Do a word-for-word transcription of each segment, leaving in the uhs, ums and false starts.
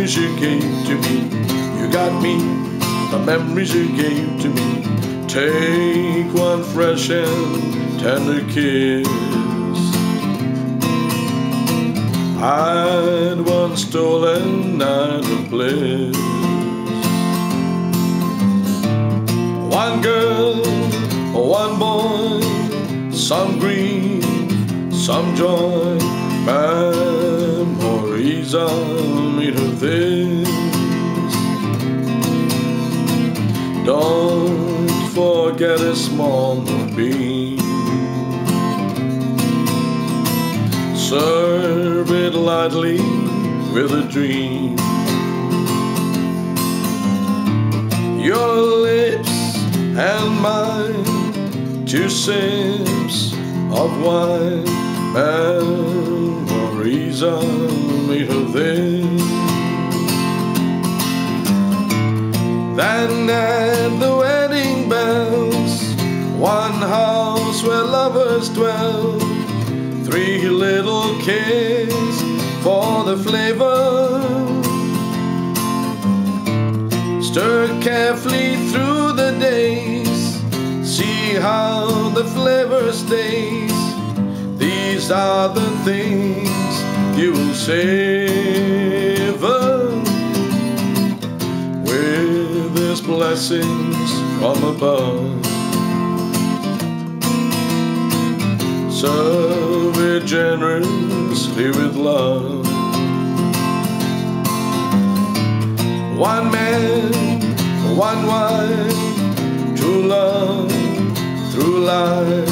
memories you gave to me. You got me, the memories you gave to me. Take one fresh and tender kiss. I'd one stolen night of bliss. One girl, one boy, some grief, some joy. Memories are made of this. Don't forget a small moonbeam. Serve it lightly with a dream. Your lips and mine, two sips of wine. Memories are made of this. Then at the wedding bells, one house where lovers dwell. Three little kids for the flavor. Stir carefully through the days. See how the flavor stays. These are the things you will savor with His blessings from above. Serve it generously with love. One man, one wife, true love through life.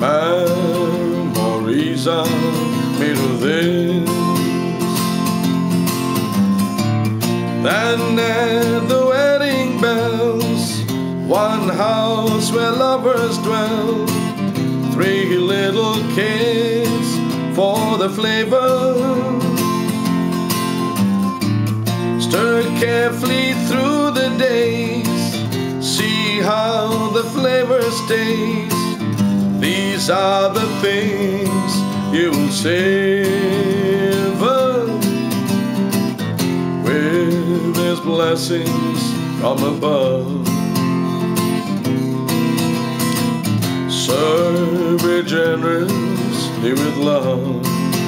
Memories are made of this. Then at the wedding bells, one house where lovers dwell. Three little kids for the flavor. Stir carefully through the days. See how the flavor stays. These are the things you'll savor with His blessings from above. Serve it generously with love.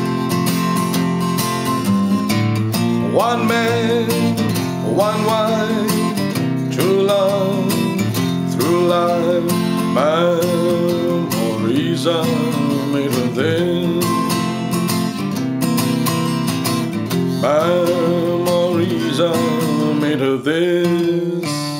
One man, one wife, true love through life. Memories are made of this. Memories are made of this.